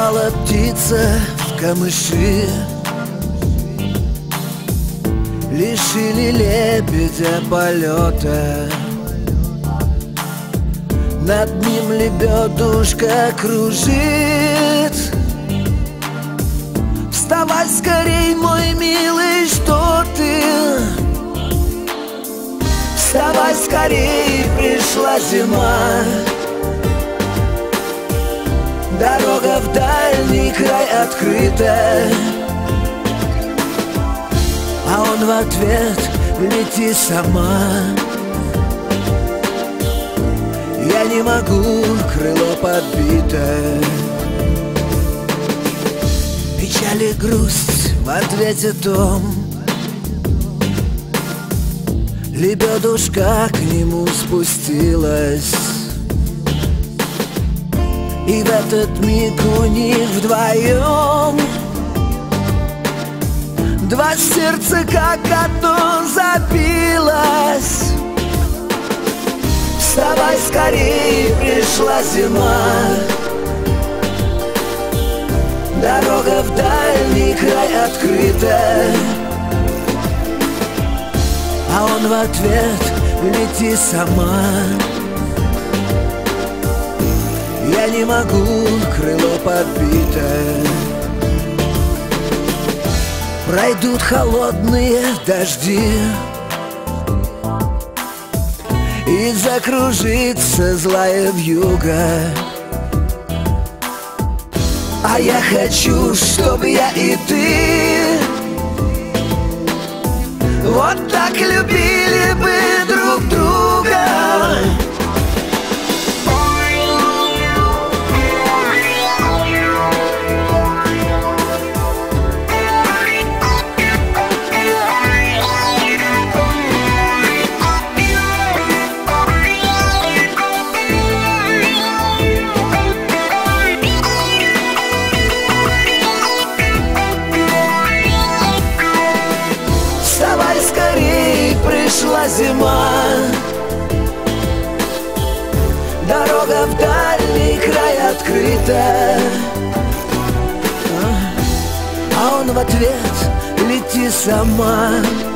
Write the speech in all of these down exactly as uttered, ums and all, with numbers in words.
Упала птица в камыши, лишили лебедя полета. Над ним лебедушка кружит. Вставай скорей, мой милый, что ты? Вставай скорей, пришла зима. Дорога в дальний край открыта, а он в ответ: лети сама. Я не могу, крыло подбито. Печаль и грусть в ответе том. Лебедушка к нему спустилась, и в этот миг у них вдвоем два сердца как одно забилось. Вставай скорей, пришла зима. Дорога в дальний край открыта, а он в ответ: лети сама. Я не могу, крыло подбито. Пройдут холодные дожди, и закружится злая вьюга. А я хочу, чтобы я и ты вот так любили бы друг друга. Пришла зима. Дорога в дальний край открыта, а он в ответ: лети сама.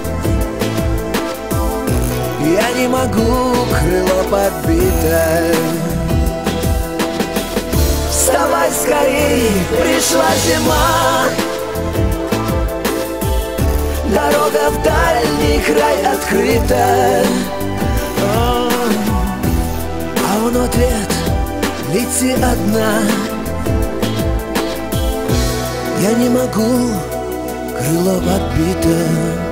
Я не могу, крыло подбито. Вставай скорей, пришла зима. Дорога в дальний край открыта, а он в ответ: лети одна. Я не могу, крыло подбито.